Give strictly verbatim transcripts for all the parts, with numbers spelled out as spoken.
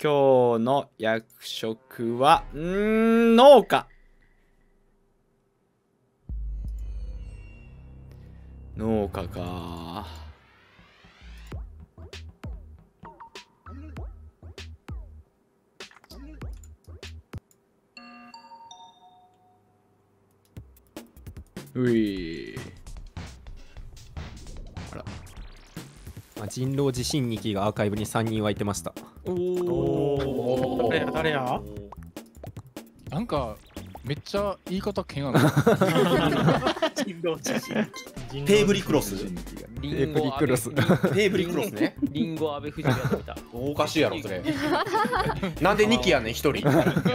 今日の役職はんー農家。農家か。うい。あら。 まあ、人狼自身にきがアーカイブにさんにん湧いてました。 おお。 誰や誰や。 なんかめっちゃ言い方険悪。 人狼自身。 テーブリクロス。 リンゴクロス。 テーブリクロスね。 リンゴ阿部藤やってみた。 おかしいやろそれ。なんでニキやねん一人。お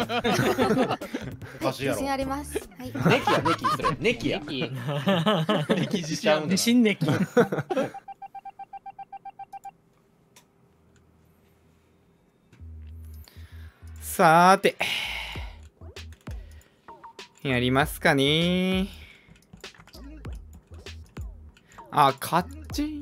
かしいやろ。 自信あります。はい。 ネキやネキそれネキや。ネキ自信自信ネキ。 さーて。やりますかね。あ、カッチン。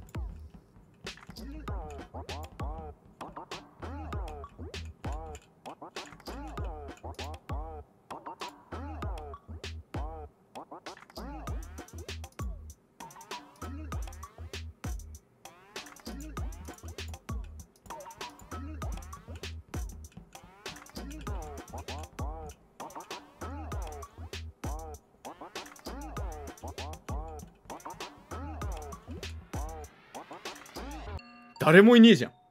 誰もいねえじゃん。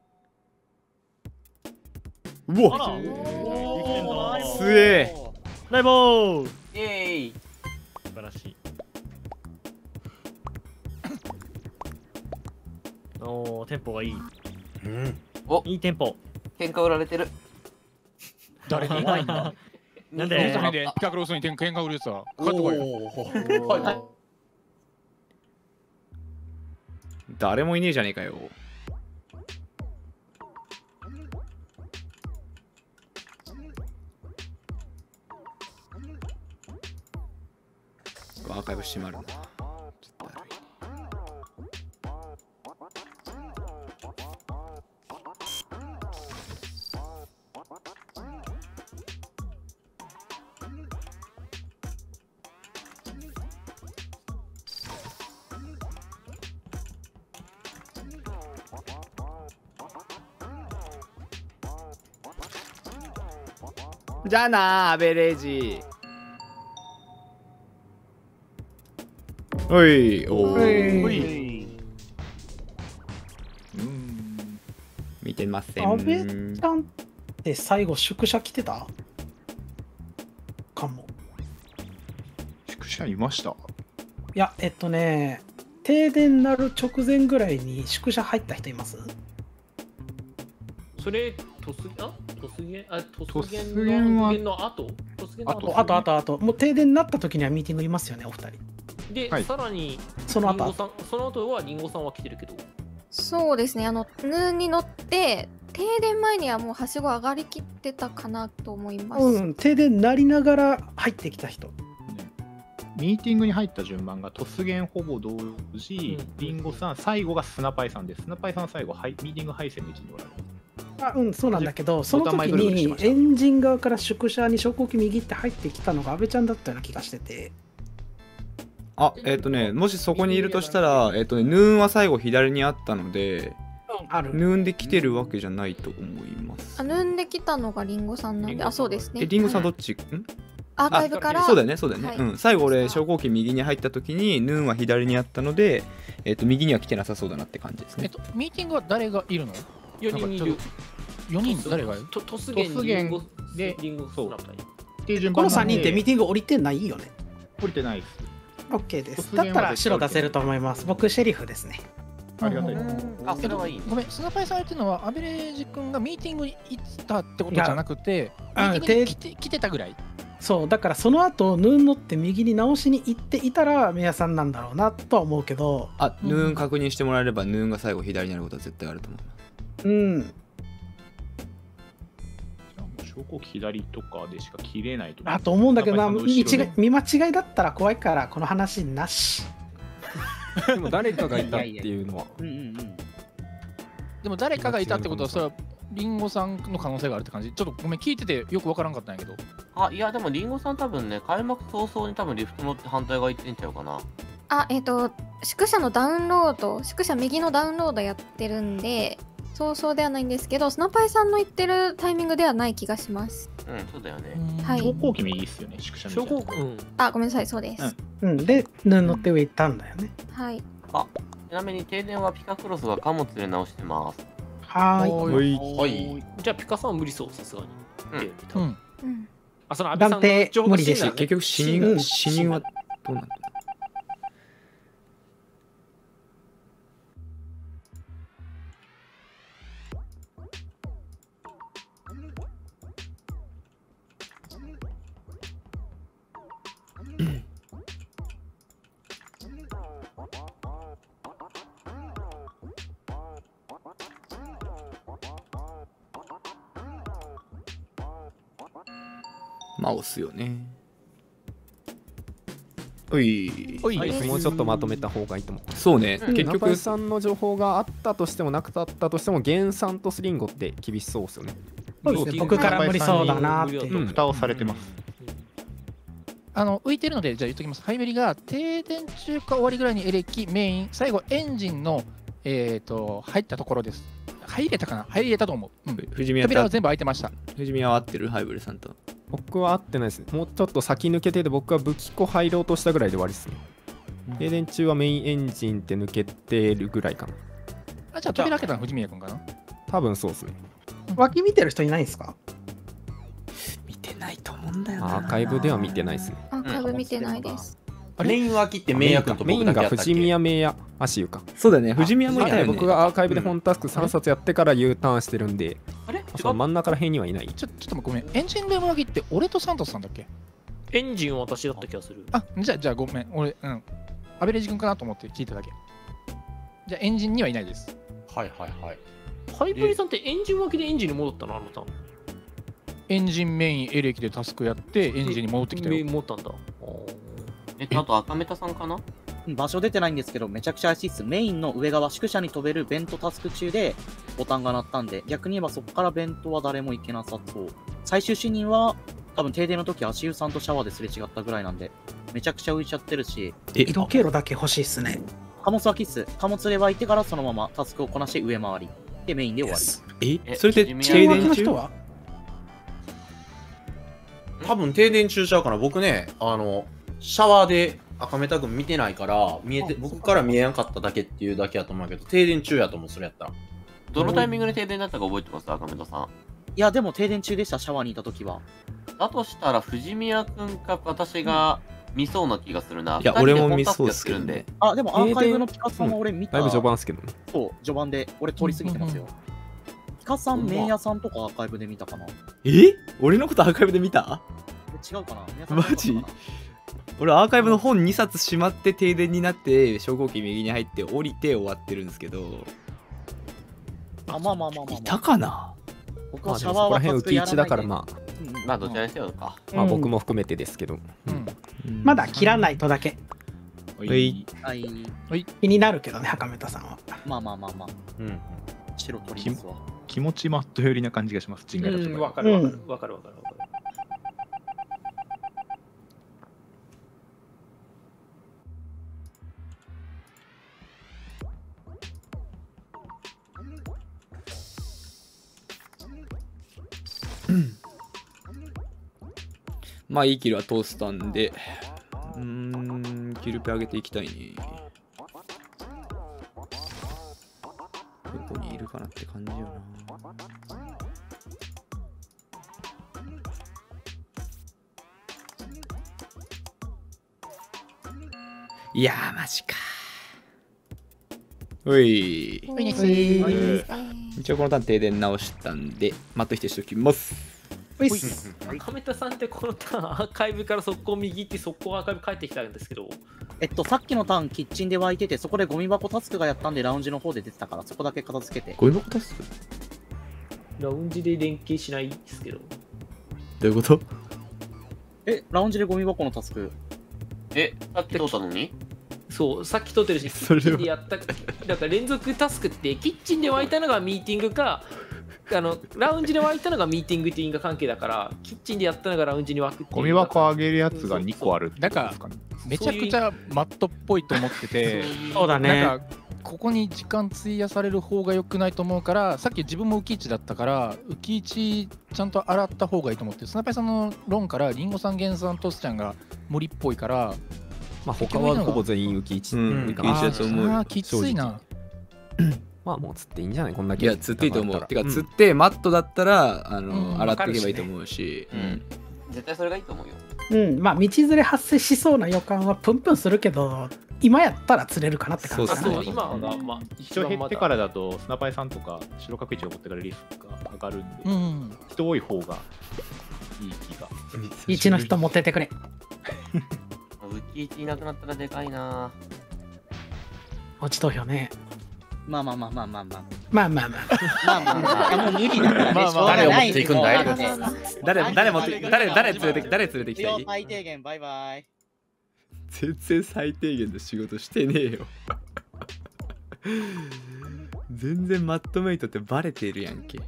うわっすええ。 ライボー。 イエーイ。 素晴らしい。おお、テンポがいい。 うん。 お、いいテンポ。 喧嘩売られてる。 誰に？ なんで？ それでピカクロスに喧嘩売るやつはかかってこいよ。 誰もいねえじゃねえかよ。アーカイブ閉まるな。ちょっとだるいね。じゃあな、アベレージ。おい、おい。見てません。 阿部ちゃんって最後宿舎来てたかも。 宿舎いました？ いや、えっとね、停電なる直前ぐらいに宿舎入った人います？ それ、トスあトスゲあトスゲトスゲンはの後トスゲのあと、あと、あと、あと、もう停電になった時にはミーティングいますよね、お二人。 で、 はいさらにその後リンゴさんその後はリンゴさんは来てるけど。 そうですね。あのヌーに乗って停電前にはもうはしご上がりきってたかなと思います。 うん、停電なりながら入ってきた人。 ミーティングに入った順番がトスゲンほぼ同時、 うんリンゴさん、最後がスナパイさんです。スナパイさんは最後、はい、ミーティング配線の位置におられる。 あ、うん、そうなんだけど、その時ボタン前ぐるぐるしてにましたエンジン側から宿舎に昇降機右って入ってきたのが阿部ちゃんだったような気がしてて。 あ、えっとね、もしそこにいるとしたら、えっとね、ヌーンは最後左にあったので、 ある。 ヌーンで来てるわけじゃないと思いますあ、。ヌんできたのがリンゴさんなんで、あ、そうですね。 え、リンゴさんどはいっち？んアーカイブから。 そうだよね、そうだよね。 はいうん。最後俺、昇降機右に入った時に、ヌーンは左にあったので、えっと、右には来てなさそうだなって感じですね。 えっとミーティングは誰がいるの？ よにんいる。 よにん誰がいる？ トトスゲントスゲンリンゴでリンゴそうスナッパーっていう順このさん番なんでにんってミーティング降りてないよね。 降りてないです。 OK です。 突然はだったら白出せると思います。僕、シェリフですね。 ありがたいです。 あそれはいい。 ごめん、スナパイさんっていうのはアベレージ君がミーティングに行ったってことじゃなくて、ミやーティングに来て来てたぐらい。 そう、だからその後、ヌーン乗って右に直しに行っていたら、メアさんなんだろうなとは思うけど、 あ、ヌーン確認してもらえれば、ヌーンが最後左になることは絶対あると思います。 うん。 じゃあもう昇降機左とかでしか切れないとあと思うんだけどな、 中見違井さんの後ろでい見間違いだったら怖いから、この話なし。 でも誰かがいたっていうのは。 うんうんうん。 でも誰かがいたってことはそれはリンゴさんの可能性があるって感じ。ちょっとごめん、聞いててよくわからんかったんやけど。 あ、いや、でもリンゴさん多分ね、開幕早々に多分リフト乗って反対側行ってんちゃうかな。 あ、えっ、と、宿舎のダウンロード、宿舎右のダウンロードやってるんで、そうそうではないんですけど、スナパイさんの言ってるタイミングではない気がします。 うん、そうだよね。 はい昇降機右っすよね、宿舎みたいな。 昇降、うん。 あ、ごめんなさい、そうです。 うん、で、ヌーン乗って上行ったんだよね。 はい。 ちなみに停電はピカクロスが貨物で直してます。 はーい。 はい。 じゃあ、ピカさんは無理そう、さすがに。 うんでうん。 うん。 あ、その安倍さんの断定情報が無理です真なのね結局死人うん死人はどうなんだ。まあ押すよね。おい。 おい、 はいもうちょっとまとめた方がいいと思う。 そうね。 うん結中局井さんの情報があったとしてもなかったとしても、原産とスリンゴって厳しそうですよね。 そうですね、僕から無理そうだなっていう。 うん蓋をされてます。 あの浮いてるので、じゃあ言っときます。ハイベリが停電中か終わりぐらいにエレキ、メイン、最後エンジンの、えー、と入ったところです。入れたかな入れたと思う。うん、 藤宮と扉は全部開いてました。 藤宮は合ってるハイブルさんと。 僕は合ってないですね。もうちょっと先抜けてて、僕は武器庫入ろうとしたぐらいで終わりですね。停電中はメインエンジンって抜けてるぐらいかな。 あ、じゃあ扉開けたの藤宮君かな。 多分そうですね。 脇見てる人いないんですか？ 見てないと思うんだよアーカイブでは見てないですね。 アーカイブ見てないです。 メイン脇って名役とメインが僕だけやったっけ。 藤宮名や足湯か。 そうだね。藤宮もいあとたよね。 僕がアーカイブで本タスクさんさつやってから U ターンしてるんで、 あれ違そのう真ん中ら辺にはいない。 ちょちょっとごめん。エンジンルーム脇って俺とサントスさんだっけ？ エンジンは私だった気がする。 あ、じゃあ、じゃあごめん。俺、うん。アベレージ君かなと思って聞いただけ。じゃあエンジンにはいないです。 はいはいはい。 ハイブリさんってエンジン脇でエンジンに戻ったのあなた。 エンジンメインエレキでタスクやってエンジンに戻ってきたよ。 戻ったんだ。 えっと、あと赤メタさんかな。 場所出てないんですけど、めちゃくちゃ怪しいっす。メインの上側、宿舎に飛べるベントタスク中でボタンが鳴ったんで、逆に言えばそこからベントは誰も行けなさそう。最終死人は、多分停電の時足湯さんとシャワーですれ違ったぐらいなんで、めちゃくちゃ浮いちゃってるし、 え移動経路だけ欲しいっすね。 貨物はキッス。貨物で湧いてからそのままタスクをこなして上回り。で、メインで終わり。 えそれで停停電中電中は多分停電中ちゃうかな。僕ね、あの、シャワーで赤メタ君見てないから、見えて、僕から見えなかっただけっていうだけやと思うけど、停電中やと思う、それやったら。 どのタイミングで停電だったか覚えてます赤メタさん。 いや、でも停電中でした、シャワーにいた時は。 だとしたら、藤宮くんか私が見そうな気がするな。 いや二人で俺も見本タスクやっそうっすけどねてるんで。 あ、でもアーカイブのピカさんは俺見た。 だいぶ序盤ですけどね。 そう、序盤で俺通り過ぎてますよ。ピカさん、メイヤさんとかアーカイブで見たかな。 え俺のことアーカイブで見た？ 違うかな。 マジ？俺アーカイブの本にさつしまって停電になって昇降機右に入って降りて終わってるんですけど、 あ、まあまあまあまあ、まあ。 いたかな？ 僕まあはシャワーはでもそこら辺浮き位置だからまあ、 まあ、どちらにせよか。 まあ僕も含めてですけど。 まだ切らないとだけ。 はい。 はい。 気になるけどね、赤メタさんは。 まあまあまあまあ。 うん。 白取りますわ。 気持ちマット寄りな感じがします、ジンガラとか。 わかるわかるわかるわかるわかる。 まあいいキルは通したんで、うーん、キルペ上げていきたいね。どこにいるかなって感じよな。いやー、マジか。おい。 おいね一応このターン停電直したんで、マット否定しておきます。 赤メタさんってこのターンアーカイブから速攻右行って速攻アーカイブ帰ってきたんですけど、 えっと、さっきのターンキッチンで湧いてて、そこでゴミ箱タスクがやったんでラウンジの方で出てたから、そこだけ片付けて。 ゴミ箱タスクラウンジで連携しないですけど。 どういうこと？ え、ラウンジでゴミ箱のタスク。 え、さっき通ったのに？ そう、さっき撮ってるし、キッチンでやった、だから連続タスクって、キッチンで湧いたのがミーティングか、 あのラウンジで湧いたのがミーティングと因果関係だから、キッチンでやったのがラウンジに湧くっていう。 ゴミ箱あげるやつがにこあるってことですかね。 めちゃくちゃマットっぽいと思ってて、 そうだね。 なんかここに時間費やされる方が良くないと思うから、さっき自分も浮き市だったから浮き市ちゃんと洗った方がいいと思って、スナパイさんの論からリンゴさん、ゲンさん、トスちゃんが森っぽいから、 まあ他はほぼ全員浮き市。 うん浮き市だと思う。 ああきついな。 まあもう釣っていいんじゃない、こんだけ。 いや釣っていいと思う。てかうん釣ってマットだったらあの、 うん洗っていけばいいと思うし。 うん絶対それがいいと思うよ。 うん、まあ道連れ発生しそうな予感はプンプンするけど、今やったら釣れるかなって感じかな。 そう今がまあ一応減ってからだとスナパイさんとか白角市を持ってからリスクが上がるんで、 うん、 人多い方がいい気が。 一の人持っててくれ。 ウキイチいなくなったらでかいな。 落ち投票ね。 まあまあまあまあまあまあ。 まあまあまあ。 まあまあまあ。もう無理だからね。 まあまあ誰を持っていくんだい。 誰誰持って誰誰連れて誰連れてきたい？ 最低限バイバイ。 全然最低限の仕事してねえよ。全然マットメイトってバレてるやんけ。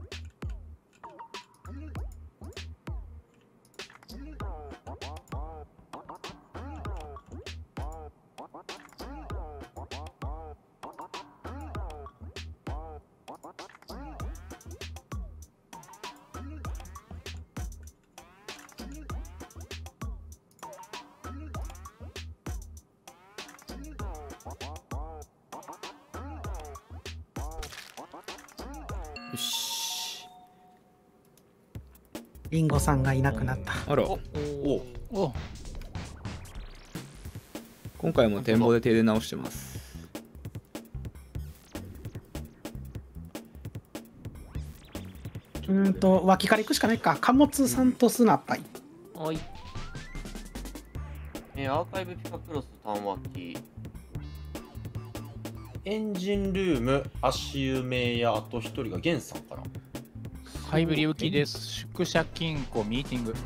よし。 リンゴさんがいなくなった。 あら。 おお今回も展望で停電直してます。 うーんと脇から行くしかないか。貨物さんとスナパイ。 はい。 えーアーカイブピカクロス単脇。 エンジンルーム、足湯名やあと一人がゲンさんかな。 ハイブリ浮きです。宿舎金庫ミーティング。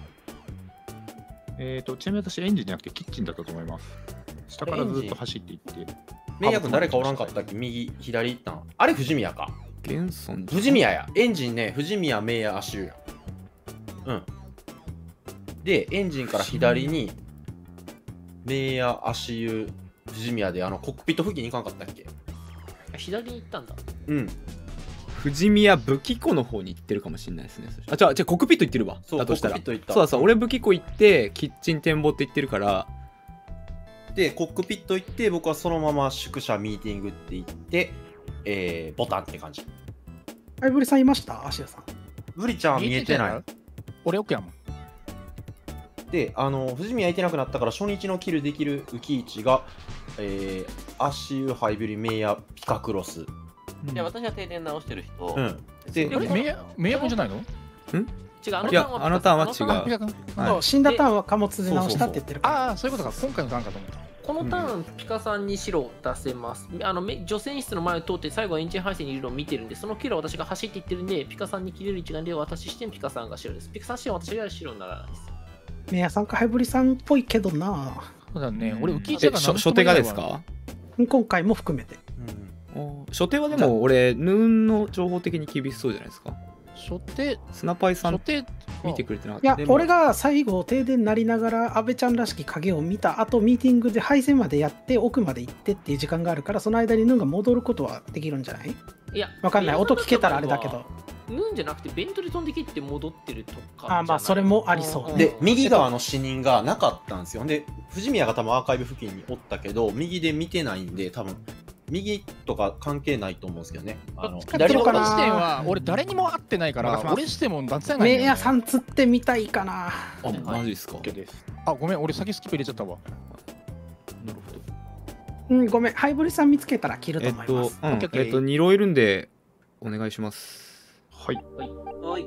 えっと、ちなみに私エンジンじゃなくてキッチンだったと思います。下からずっと走っていって。 名役誰かおらんかったっけ？右、左行ったん。あれ藤宮か。 ゲンソン藤宮や。エンジンね、藤宮、名や足湯や。うん。で、エンジンから左に、名や足湯、藤宮であのコックピット付近に行かんかったっけ？ 左に行ったんだ。 うん。 藤宮武器庫の方に行ってるかもしれないですね。あ、じゃあ、じゃあコックピット行ってるわ。 そうだとしたら。 コックピット行ったそうだそう、俺武器庫行って、キッチン展望って言ってるから。 で、コックピット行って、僕はそのまま宿舎ミーティングって言って、えー、ボタンって感じ。 ハイブリさんいました芦谷さん。 ブリちゃんは見えてない。 俺奥やもん。 で、あの、藤宮いてなくなったから、初日のキルできる浮き市が、えー、足湯ハイブリメイヤピカクロス。 いや、私は停電直してる人。 うん。で、 えメイヤメイヤ君じゃないの？ ん？ 違う、 いや、あのターンは違う。 あピカ君そう死んだターンは貨物で直したって言ってるから。 ああ、そういうことか。今回のターンかと思った。 このターン、ピカさんに白を出せます。あのめ除染室の前を通って最後はエンジン配線にいるのを見てるんで、そのキルを私が走っていってるんで、ピカさんに切れる一眼でお渡しして、ピカさんが白です。ピカさん白は私が白にならないです。 メイヤさんかハイブリさんっぽいけどな。 そうだね。俺浮きえ、 市が初初手がですか？ 今回も含めて。 初手はでも俺、ヌーンの情報的に厳しそうじゃないですか。 初手スナパイさん初手見てくれてなかっいやた。でも俺が最後停電になりながら安倍ちゃんらしき影を見た後ミーティングで配線までやって奥まで行ってっていう時間があるから、その間にヌンが戻ることはできるんじゃない？ いや、 わかんない。音聞けたらあれだけど。 ヌンじゃなくて、ベントで飛んできって戻ってるとか。 あまあそれもありそう。 で、右側の死人がなかったんですよ。で、藤宮が多分アーカイブ付近におったけど、右で見てないんで、多分右とか関係ないと思うんですけどね。あの左のかな視点は俺誰にも会ってないから、俺視点も出せないんだよね。 メイヤさん釣ってみたいかな。 あ、マジですか。 あ、ごめん、俺先スキップ入れちゃったわ。 なるほど。 うん、ごめん。ハイブリさん見つけたら切るとえっと思います。、 うんオッケーオッケーえっと、にろいるんで、お願いします。 はい。 はい。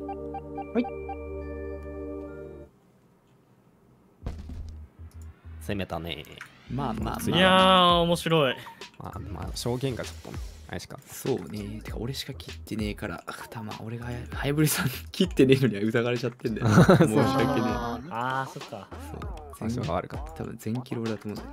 攻めたね。 まあまあまあ。 いやー、面白い。 まあ、まあ、証言がちょっとね、あれしか。 そうね。てか、俺しか切ってねえから、たま、俺がハイブリさん切ってねえのには疑われちゃってんだよ。申し訳ねえ。 ああ、そっか。 そう。 最初が悪かった。 多分全キロ俺だと思うんだよ。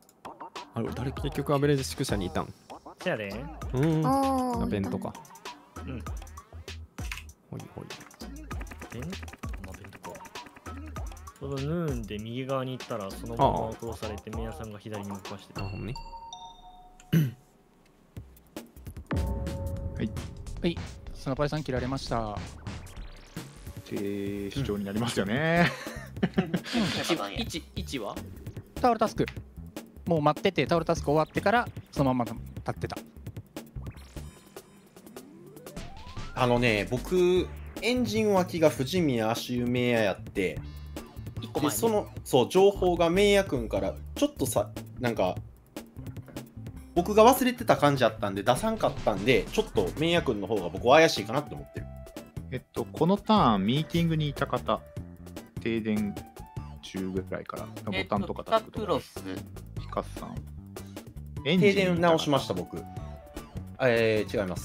あれ、俺誰結局アベレージ宿舎にいたん。 じゃあね。 うん。 あーアベントか。 うんほいほい。 ベンまあベントか。そのヌーンで右側に行ったらそのまま殺されてメイヤさんが左に向かしてた。 なるほどね。 はい。 はい。スナパイさん切られました。 えー、主張になりますよね。 位置位置はタオルタスク。もう待ってて、タオルタスク終わってからそのまま立ってた。 あのね、僕、エンジン脇が藤宮足湯メイヤやって、でそのそう情報がメイヤ君からちょっとさ、なんか、僕が忘れてた感じあったんで、出さんかったんで、ちょっとメイヤ君の方が僕は怪しいかなって思ってる。 えっと、このターン、ミーティングにいた方、停電中ぐらいから、ボタンとかタスクとか、ピカさん、エンジン停電直しました、僕。えー、違います。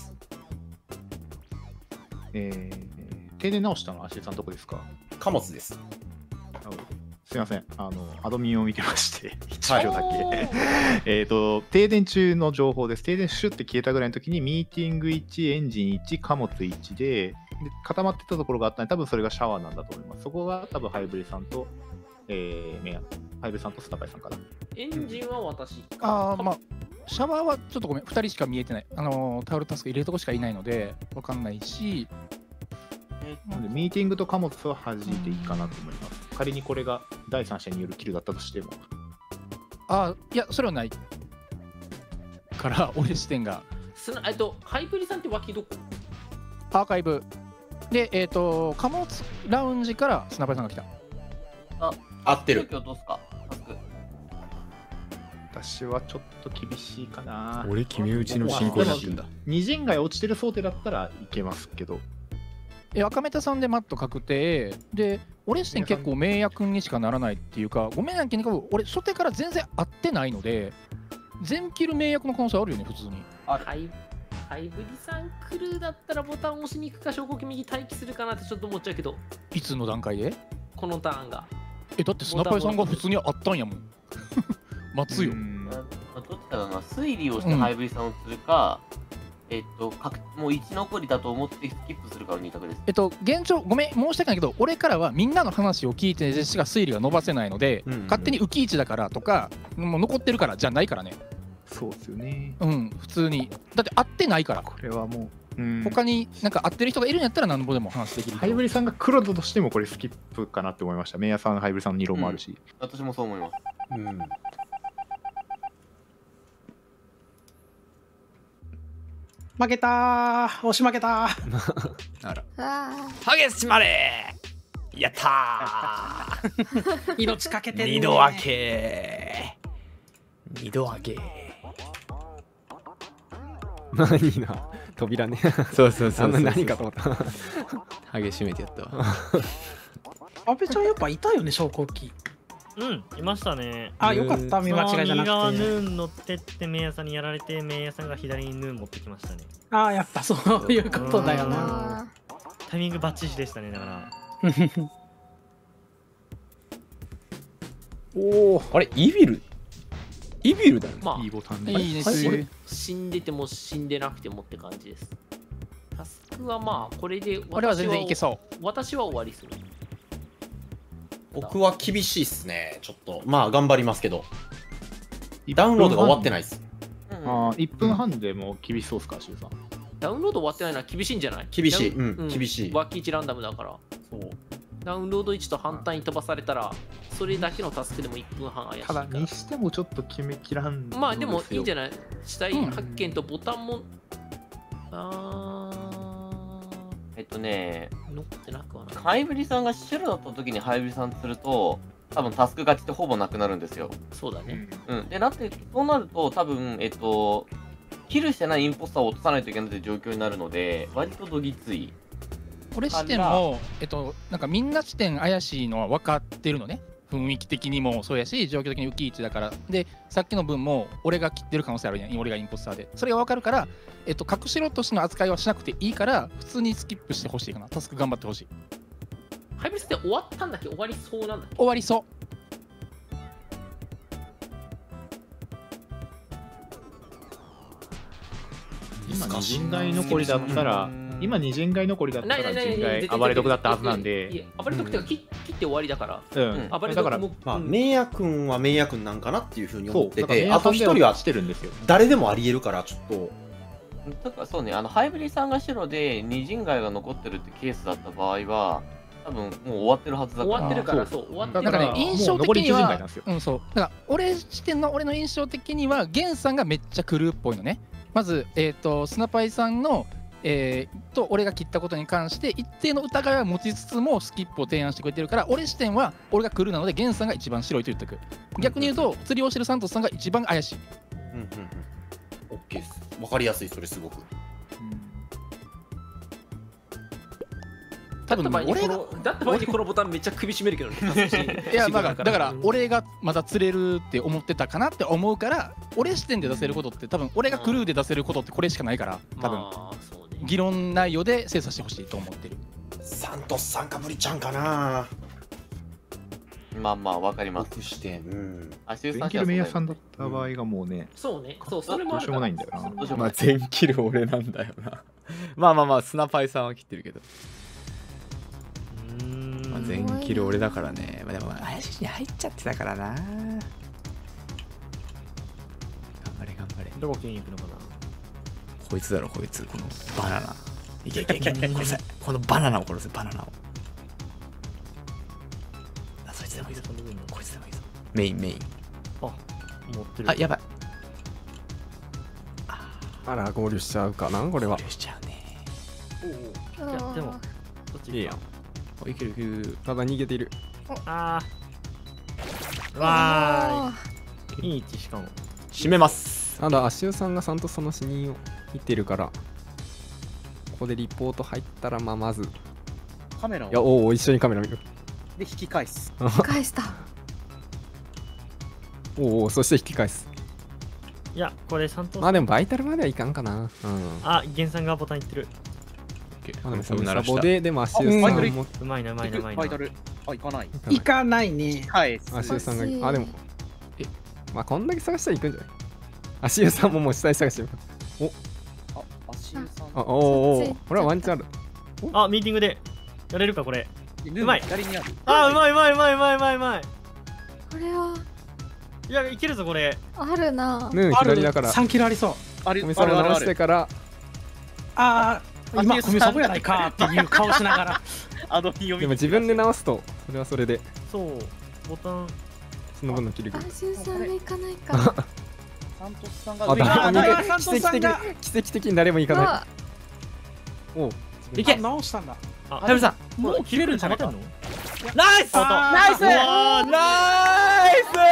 えー、停電直したのは足井さんどこですか？ 貨物です。 すみません、あのアドミンを見てまして、一秒だけ。えっと、停電中の情報です。停電シュッて消えたぐらいの時に、ミーティングいち、エンジンいち、貨物いちで、で固まってたところがあったので、多分それがシャワーなんだと思います。そこが多分ハイブリさんと、えー、メア、ハイブリさんとスタバイさんかな。 エンジンは私。 ああ、まあ、シャワーはちょっとごめん、ふたりしか見えてない。あのー、タオルタスク入れるとこしかいないので、わかんないし、 なのでミーティングと貨物は弾いていいかなと思います。仮にこれが第三者によるキルだったとしても。 ああ、いや、それはないから、俺視点が。 すなえっと、ハイブリさんって脇どこ？ アーカイブ。で、えっ、ー、と、貨物ラウンジからスナパイさんが来た。 あ、 合ってる。 どうすか？ 私はちょっと厳しいかな。 俺決め打ちの進行になってるんだ。 二陣街落ちてる想定だったらいけますけど。 え、赤メタさんでマット確定で、俺視点結構名役にしかならないっていうか、ごめんなけど、俺初手から全然合ってないので、全キル名役の可能性あるよね、普通に。 ハイハイブリさん来るだったらボタン押しに行くか、証拠機右待機するかなってちょっと思っちゃうけど。 いつの段階で？ このターンが。 え、だってスナパイさんが普通にあったんやもん。待つよ。 どっちだろうな、推理をしてハイブリさんをするか、うん、えっと、もういち残りだと思ってスキップするかのに択です。 えっと、現状、ごめん、申し訳ないけど、俺からはみんなの話を聞いてしか推理が伸ばせないので、うんうん、勝手に浮き位置だからとか、もう残ってるからじゃないからね。 そうですよね。 うん、普通に。だって合ってないから。 これはもう、うん、 他になんか合ってる人がいるんやったら何ぼでも話できる。 ハイブリさんが黒だとしてもこれスキップかなって思いました。メイヤさん、ハイブリさんのに論もあるし、うん。 私もそう思います。うん負けたー、押し負けたーあらハゲしまれー、やったー命かけてるね。 二度分け二度分け何な扉ね。 そうそうそうそう、 何かと思ったハゲ閉めてやったわ。 阿部ちゃんやっぱいたよね、昇降機。 うん、いましたね。 あ、よかった、見間違いじゃなくて。 右側ヌーン乗ってってメイヤさんにやられて、メイヤさんが左にヌーン持ってきましたね。 ああ、やっぱそういうことだよな。 タイミングバッチリでしたね、だから。 おお、あれ、イビルイビルだよね。 まあ、 いいボタンで。いいです。死んでても死んでなくてもって感じです。タスクはまあ、これで私は、 俺は全然いけそう。 私は終わりする。 僕は厳しいっすね。ちょっとまあ頑張りますけど、ダウンロードが終わってないっす。 ああ、いっぷんはんでもう厳しそうっすか、シュウさん。 ダウンロード終わってないのは厳しいんじゃない？ 厳しい、うん、うん、厳しい。 脇いちランダムだから。そう。ダウンロードいちと反対に飛ばされたら、それだけのタスクでもいっぷんはん怪しいから。 ただにしてもちょっと決めきらん。 まあでもいいんじゃない？死体発見とボタンも、うん、あー。 えっとね、 乗ってなくはない。 ハイブリさんが白だった時にハイブリさんすると、多分タスク勝ちってほぼなくなるんですよ。 そうだね。 うん。で、なって、そうなると、多分、えっと、キルしてないインポスターを落とさないといけないという状況になるので、割とどぎつい。 俺視点も、えっと、なんかみんな視点怪しいのは分かってるのね。雰囲気的にもそうやし、状況的に浮き位置だから。で、さっきの分も俺が切ってる可能性あるやん。俺がインポスターで。それが分かるから、えっと、隠しろとしての扱いはしなくていいから、普通にスキップしてほしいかな。タスク頑張ってほしい。 ハイブリスって終わったんだっけ？終わりそうなんだっけ？ 終わりそう。 今、二陣街残りだったら、 今二陣街残りだったらないないない陣ない街暴れ得だったはずなんいで。 や暴れ得ってか切切って終わりだから。 うん暴れだから得もまあ、メイヤ君はメイヤ君なんかなっていうふうに思ってそうだからて、あと一人はしてるんですよ。 誰でもありえるから、ちょっと。 だからそうね、あの、ハイブリさんが白で二陣街が残ってるってケースだった場合は、多分もう終わってるはずだから。 終わってるから、そう、終わってるから。 なんかね、印象的には、うん、そう。だから、俺視点の俺の印象的には、ゲンさんがめっちゃクルーっぽいのね。まず、えっと、スナパイさんの、えー、と俺が切ったことに関して一定の疑いは持ちつつもスキップを提案してくれてるから、俺視点は俺がクルーなのでゲンさんが一番白いと言ってく。逆に言うと、釣りをしてるサントスさんが一番怪しい。 うんうんうん。オッケーです。わかりやすい、それすごく。 だった場合にこのだった場合にこのボタンめっちゃ首絞めるけどね。 いや、まあ、だから俺がまた釣れるって思ってたかなって思うから、俺視点で出せることって多分俺がクルーで出せることってこれしかないから、多分議論内容で精査してほしいと思ってる。 サントスさんかブリちゃんかな。 まあまあわかります。 僕視点。うん。 あ、シュウさん全キルメイヤさんだった場合がもうね、 そうね、そう、それもどうしようもないんだよな。 まあ全キル俺なんだよな。まあまあまあ、スナパイさんは切ってるけど。まあ、全キル俺だからね。まあ、でも怪しいに入っちゃってたからな。頑張れ頑張れ。 どこ切りに行くのかな。 こいつだろこいつ、このバナナ。いけいけいけ、殺せ。このバナナを殺せ、バナナを。あ、そいつでもいいぞ。こいつでもいいぞ。メインメイン。 あ、持ってる。 あ、やばい。 あら、合流しちゃうかな、これは。 合流しちゃうね。 おお。いや、でも、どっちいいやん。 いけるいける。 ただ逃げている。 ああ。わーい。いい位置しかも。 閉めます。 ただ、アシュウさんがサントスの死人を見てるから、ここでリポート入ったら、まあ、まず。 カメラを。 いや、おお、一緒にカメラ見る。 で、引き返す。 引き返した。 おお、そして引き返す。 いや、これサントス。 まあでもバイタルまではいかんかな。うん。 あ、ゲンさんがボタンいってる。 まあでもサボで、でもアシュウさんも。 うまいな、うまいな、うまいな。 バイタル。あ、行かない。 行かないね。 はい。 アシュウさんが、あ、でも、え、まあこんだけ探したら行くんじゃない？アシュウさんももう下に探してる。お、 あ、アシュウさん。 あ、おおお、これはワンチャンある。 あ、ミーティングでやれるか、これ。うまい。 左にある。 あ、うまいうまいうまいうまいうまいうまい。 これは。 いや、いけるぞ、これ。 あるな。 ヌー左だから。 さんキロありそう。 あれ、 コミサボ直してから。 ああ、今コミサボやないかっていう顔しながら。 あの読み。 でも自分で直すと、それはそれで。 そう、ボタン。 その分の切りアシュウさんが行かないか。 サントスさんが。 あ、誰もサントスさんが奇跡的に誰も行かない。お、 いけ。直したんだ。 あ、 はやぶさん。もう切れるんじゃないの？ ナイスナイスナイ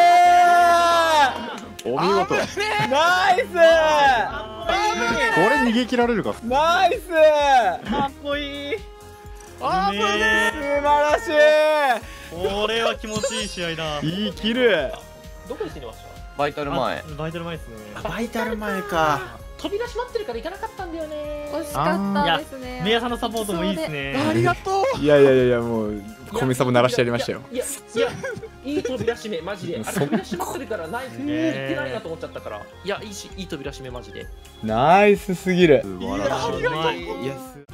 スお見事。 ナイスこれ逃げ切られるか。 ナイスかっこいい。 あー、素晴らしい。 これは気持ちいい試合だ。 いいキル。 どこで死にました？ バイタル前。 バイタル前ですね。 バイタル前か。 扉閉まってるから行かなかったんだよね。 惜しかったですね。 メイヤさんのサポートもいいですね。 ありがとう。いやいやいやいや、もうコミサボ鳴らしてやりましたよ。 いやいや、いい扉閉めマジで。あれ扉閉まってるからない行ってないなと思っちゃったから。いや、いいしいい扉閉めマジで。 ナイスすぎる。 素晴らしい。 いや。